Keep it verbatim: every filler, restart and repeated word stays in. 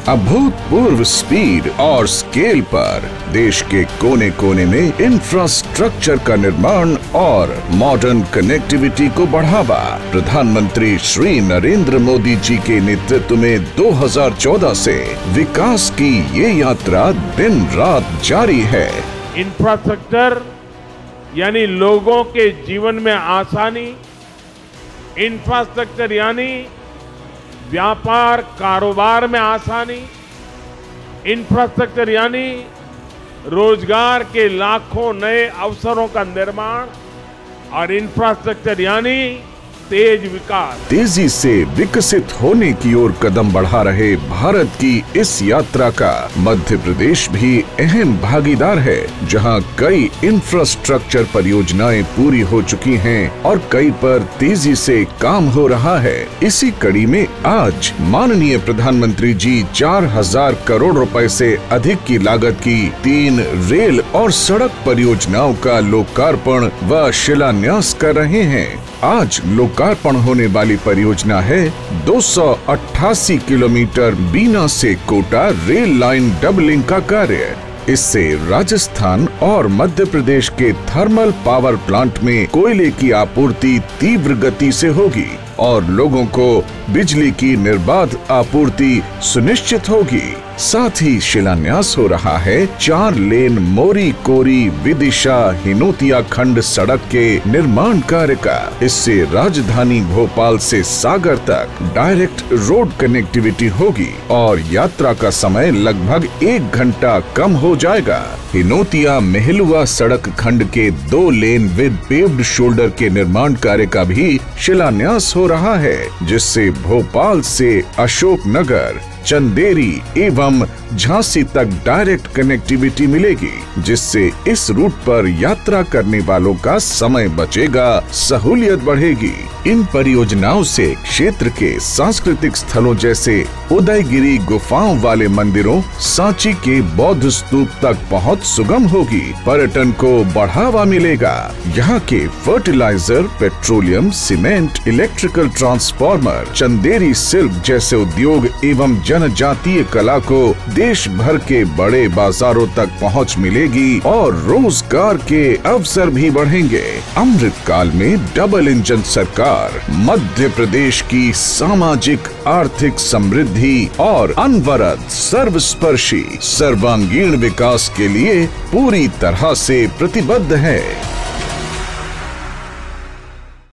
अभूतपूर्व स्पीड और स्केल पर देश के कोने कोने में इंफ्रास्ट्रक्चर का निर्माण और मॉडर्न कनेक्टिविटी को बढ़ावा। प्रधानमंत्री श्री नरेंद्र मोदी जी के नेतृत्व में दो हज़ार चौदह से विकास की ये यात्रा दिन रात जारी है। इंफ्रास्ट्रक्चर यानी लोगों के जीवन में आसानी, इंफ्रास्ट्रक्चर यानी व्यापार कारोबार में आसानी, इंफ्रास्ट्रक्चर यानी रोजगार के लाखों नए अवसरों का निर्माण और इंफ्रास्ट्रक्चर यानी तेज विकास। तेजी से विकसित होने की ओर कदम बढ़ा रहे भारत की इस यात्रा का मध्य प्रदेश भी अहम भागीदार है, जहां कई इंफ्रास्ट्रक्चर परियोजनाएं पूरी हो चुकी हैं और कई पर तेजी से काम हो रहा है। इसी कड़ी में आज माननीय प्रधानमंत्री जी चार हजार करोड़ रुपए से अधिक की लागत की तीन रेल और सड़क परियोजनाओं का लोकार्पण व शिलान्यास कर रहे हैं। आज लोकार्पण होने वाली परियोजना है दो सौ अट्ठासी किलोमीटर बीना से कोटा रेल लाइन डबलिंग का कार्य। इससे राजस्थान और मध्य प्रदेश के थर्मल पावर प्लांट में कोयले की आपूर्ति तीव्र गति से होगी और लोगों को बिजली की निर्बाध आपूर्ति सुनिश्चित होगी। साथ ही शिलान्यास हो रहा है चार लेन मोरी कोरी विदिशा हिनोतिया खंड सड़क के निर्माण कार्य का। इससे राजधानी भोपाल से सागर तक डायरेक्ट रोड कनेक्टिविटी होगी और यात्रा का समय लगभग एक घंटा कम हो जाएगा। हिनोतिया मेहलुआ सड़क खंड के दो लेन विद पेव्ड शोल्डर के निर्माण कार्य का भी शिलान्यास हो रहा है, जिससे भोपाल से अशोकनगर, चंदेरी एवं झांसी तक डायरेक्ट कनेक्टिविटी मिलेगी, जिससे इस रूट पर यात्रा करने वालों का समय बचेगा, सहूलियत बढ़ेगी। इन परियोजनाओं से क्षेत्र के सांस्कृतिक स्थलों जैसे उदयगिरी गुफाओं वाले मंदिरों, सांची के बौद्ध स्तूप तक पहुंच सुगम होगी, पर्यटन को बढ़ावा मिलेगा। यहाँ के fertiliser, petroleum, cement, electrical transformer, Chanderi silk जैसे उद्योग एवं जनजातीय कला को देश भर के बड़े बाजारों तक पहुंच मिलेगी और रोजगार के अवसर भी बढ़ेंगे। अमृत काल में डबल इंजन सरकार मध्य प्रदेश की सामाजिक आर्थिक समृद्धि और अनवरत सर्वस्पर्शी सर्वांगीण विकास के लिए पूरी तरह से प्रतिबद्ध है।